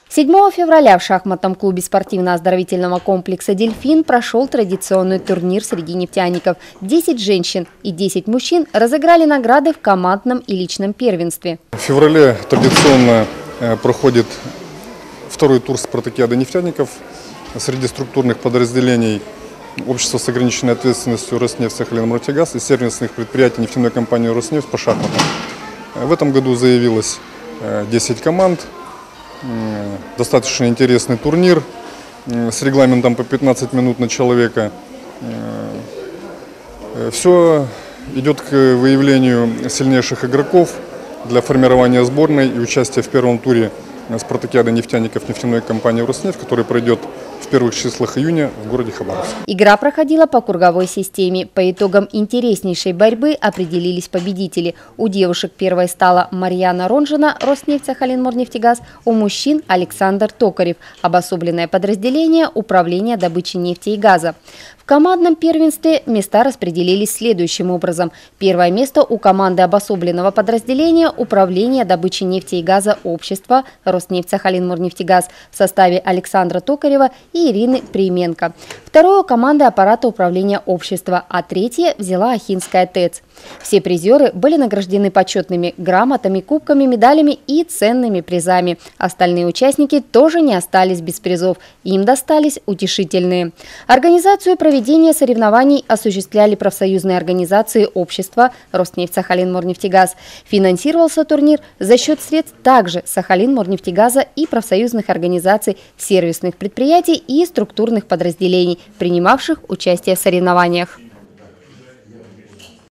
7 февраля в шахматном клубе спортивно-оздоровительного комплекса «Дельфин» прошел традиционный турнир среди нефтяников. 10 женщин и 10 мужчин разыграли награды в командном и личном первенстве. В феврале традиционно проходит второй тур спартакиады нефтяников среди структурных подразделений общества с ограниченной ответственностью «Роснефть», «Сахалинмортнефтегаз» и сервисных предприятий нефтяной компании «Роснефть» по шахматам. В этом году заявилось 10 команд. Достаточно интересный турнир с регламентом по 15 минут на человека. Все идет к выявлению сильнейших игроков для формирования сборной и участия в первом туре спартакиады нефтяников нефтяной компании «Роснефть», который пройдет в первых числах июня в городе Хабаровск. Игра проходила по круговой системе. По итогам интереснейшей борьбы определились победители. У девушек первой стала Марьяна Ронжина, Роснефть, Сахалинмортнефтегаз, у мужчин Александр Токарев, обособленное подразделение Управления добычи нефти и газа. В командном первенстве места распределились следующим образом. Первое место у команды обособленного подразделения Управления добычи нефти и газа общества Роснефть, Сахалинмортнефтегаз в составе Александра Токарева и Ирины Приименко. Второе – команда аппарата управления общества, а третье взяла Ахинская ТЭЦ. Все призеры были награждены почетными грамотами, кубками, медалями и ценными призами. Остальные участники тоже не остались без призов. Им достались утешительные. Организацию проведения соревнований осуществляли профсоюзные организации общества Роснефть, Сахалинмортнефтегаз. Финансировался турнир за счет средств также Сахалинмортнефтегаза и профсоюзных организаций, сервисных предприятий и структурных подразделений, принимавших участие в соревнованиях.